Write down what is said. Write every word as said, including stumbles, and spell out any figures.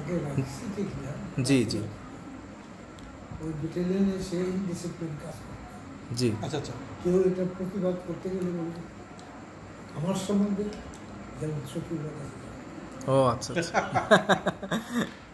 তাকে রাখছি ঠিক না। জি জি ওই ব্যাটালিয়নে সে ইনডিসিপ্লিন কাজ করে। জি আচ্ছা আচ্ছা কেউ এটা প্রতিবাদ করতে গেলে বলবে আমার সম্বন্ধে যেমন শফিউল্লাহ কাছে ও আচ্ছা আচ্ছা